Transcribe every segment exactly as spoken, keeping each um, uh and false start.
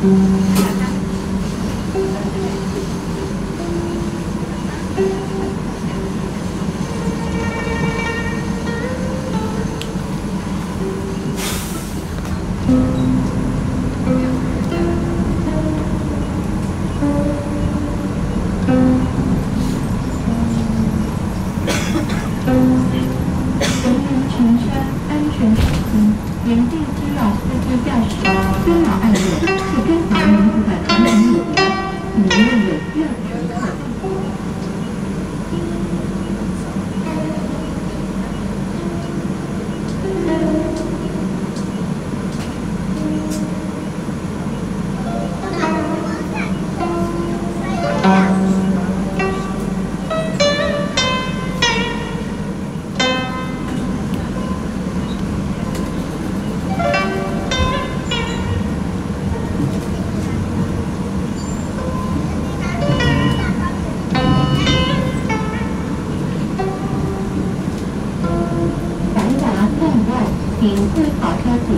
请会考车组。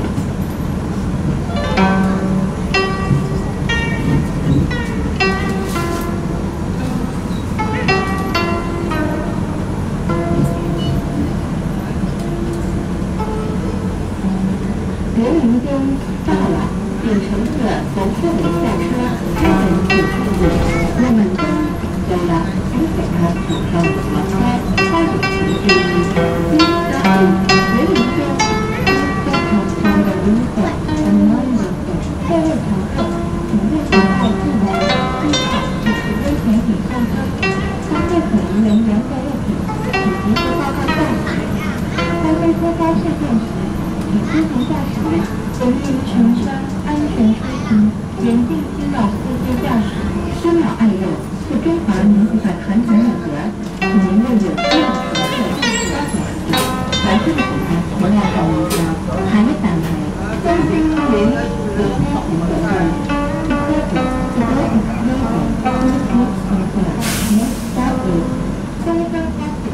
刘云东到了，请乘客从后门下车，开门请注意，我们都走了，请给他请上我们车，欢迎请注意。一、二、刘云东。如果我们有各位乘客，请勿携带自燃、机炮以及危险品上车。当对可疑人员或物品，请及时报告驾驶员。当飞车该事件时，请遵从驾驶员人员全车安全出行，严禁侵扰司机驾驶、滋扰碍诱，是中华民族的传统美德。请您为有需要乘客注意安全。来政府的同样的名标，还反牌。东京云有开行的路，一开始是多是危险，一出乘客请加油，东方开始。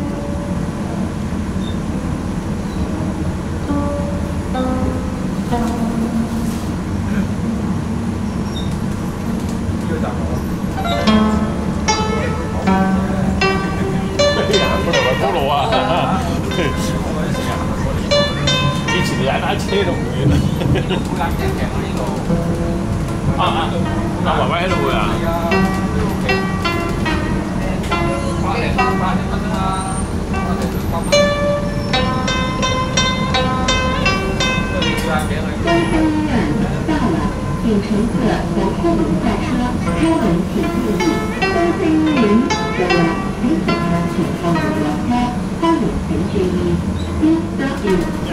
哎呀，不能不能啊！以前人家車都唔遠啦。啊啊！阿華威喺度會啊？百零三百零蚊啦，我哋做百蚊。 东方医院到了，请乘客从后门下车，开门请注意。东京云走了，请给他请上我们车，欢迎请注意。一、二、